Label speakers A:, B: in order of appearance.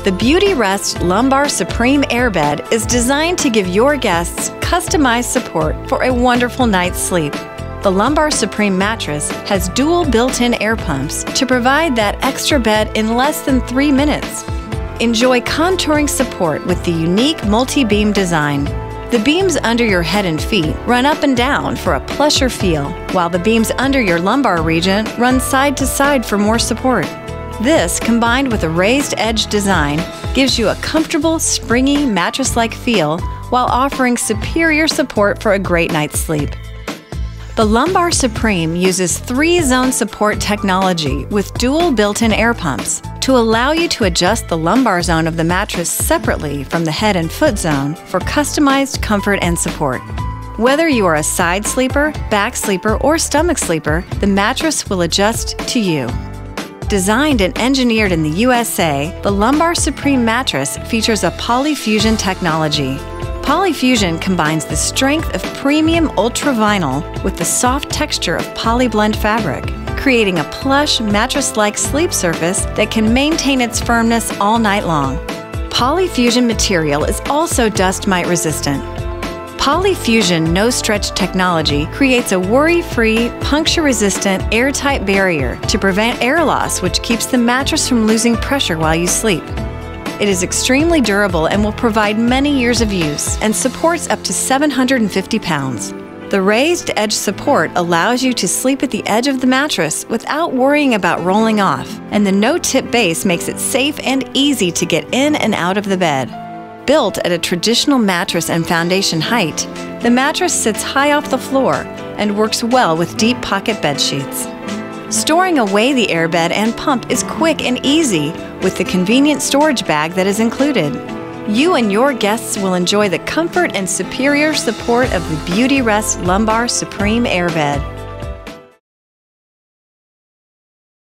A: The Beautyrest Lumbar Supreme Airbed is designed to give your guests customized support for a wonderful night's sleep. The Lumbar Supreme mattress has dual built-in air pumps to provide that extra bed in less than 3 minutes. Enjoy contouring support with the unique multi-beam design. The beams under your head and feet run up and down for a plusher feel, while the beams under your lumbar region run side to side for more support. This, combined with a raised edge design, gives you a comfortable, springy, mattress-like feel while offering superior support for a great night's sleep. The Lumbar Supreme uses 3-zone support technology with dual built-in air pumps to allow you to adjust the lumbar zone of the mattress separately from the head and foot zone for customized comfort and support. Whether you are a side sleeper, back sleeper, or stomach sleeper, the mattress will adjust to you. Designed and engineered in the USA, the Lumbar Supreme mattress features a Polyfusion technology. Polyfusion combines the strength of premium ultra-vinyl with the soft texture of polyblend fabric, creating a plush, mattress-like sleep surface that can maintain its firmness all night long. Polyfusion material is also dust mite resistant. Polyfusion no-stretch technology creates a worry-free, puncture-resistant, airtight barrier to prevent air loss, which keeps the mattress from losing pressure while you sleep. It is extremely durable and will provide many years of use and supports up to 750 pounds. The raised edge support allows you to sleep at the edge of the mattress without worrying about rolling off, and the no-tip base makes it safe and easy to get in and out of the bed. Built at a traditional mattress and foundation height, the mattress sits high off the floor and works well with deep pocket bed sheets. Storing away the airbed and pump is quick and easy with the convenient storage bag that is included. You and your guests will enjoy the comfort and superior support of the Beautyrest Lumbar Supreme Airbed.